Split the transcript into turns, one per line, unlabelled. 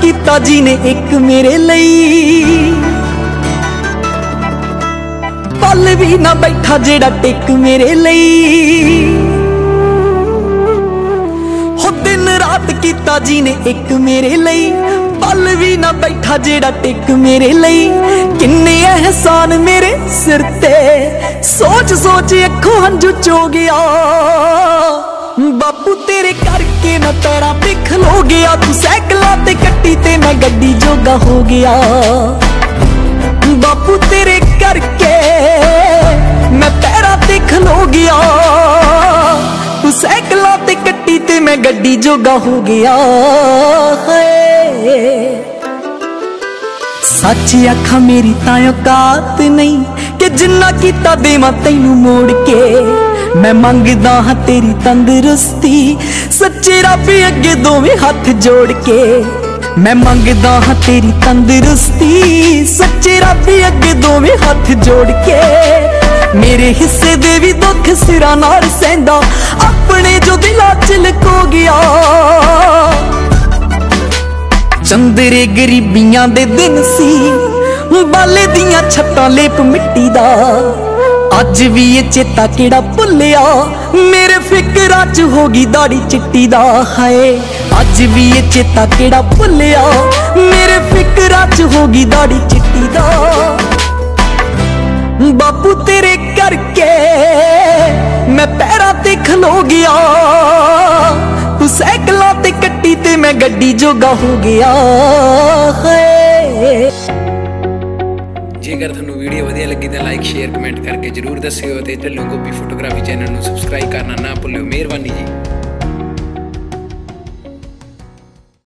ਕੀਤਾ ਜੀ ਨੇ ਇੱਕ ਮੇਰੇ ਲਈ, ਪਲ ਵੀ ਨਾ ਬੈਠਾ ਜਿਹੜਾ ਟਿਕ ਮੇਰੇ ਲਈ। ਹੋ ਦਿਨ ਰਾਤ ਕੀਤਾ ਜੀ ਨੇ ਇੱਕ ਮੇਰੇ ਲਈ, ਪਲ ਵੀ ਨਾ ਬੈਠਾ ਜਿਹੜਾ ਟਿਕ ਮੇਰੇ ਲਈ। ਕਿੰਨੇ ਅਹਿਸਾਨ ਮੇਰੇ ਸਿਰ ਤੇ, ਸੋਚ ਸੋਚ ਅੱਖੋਂ ਹੰਝੂ ਚੋ ਗਿਆ। ਬਾਪੂ ਤੇਰੇ ਕਰਕੇ ਮੈਂ ਪੈਰਾਂ ਤੇ ਖਲੋ ਗਿਆ, ਤੂੰ ਸਾਈਕਲਾਂ ਤੇ ਕੱਟੀ ਤੇ ਮੈਂ ਗੱਡੀ ਜੋਗਾ ਹੋ ਗਿਆ। ਬਾਪੂ ਤੇਰੇ ਕਰਕੇ ਮੈਂ ਪੈਰਾਂ ਤੇ ਖਲੋ ਗਿਆ, ਤੂੰ ਸਾਈਕਲਾਂ ਤੇ ਕੱਟੀ ਤੇ ਮੈਂ ਗੱਡੀ ਜੋਗਾ ਹੋ ਗਿਆ। सच आखा मेरी तां औकात नहीं कि जिन्ना कीता देवां तैनू मोड़ के। मैं मंगदा हां तेरी तंदुरुस्ती, सच्चे रब अगे दोवें हाथ जोड़ के। मैं मंगदा हां तेरी तंदुरुस्ती, सच्चे रब अगे दोवें हाथ जोड़ के। मेरे हिस्से दे भी दुख सिरां नाल सहंदा, अपने जो दिलां च लुको गया। चंदरे गरीबियां दे दिन सी, बाले दियां छत्तां लेप मिट्टी दा। अज भी ये चेता केड़ा भुलिया, मेरे फिकरां च होगी दाड़ी चिट्टी दा। हाय अज भी ये चेता केड़ा भुलिया, मेरे फिकरां च होगी दाड़ी चिट्टी दा। बापू तेरे करके मैं पैरां ते खलो गया, तू साइकलां ते कट्टी ते मैं गड्डी जोगा हो गया।
जेकर थानू वीडियो वधिया लगी तो लाइक शेयर कमेंट करके जरूर दस्सिओ ते ढिल्लों गोपी फोटोग्राफी चैनल नू सबसक्राइब करना ना भुल्लिओ। मेहरबानी जी।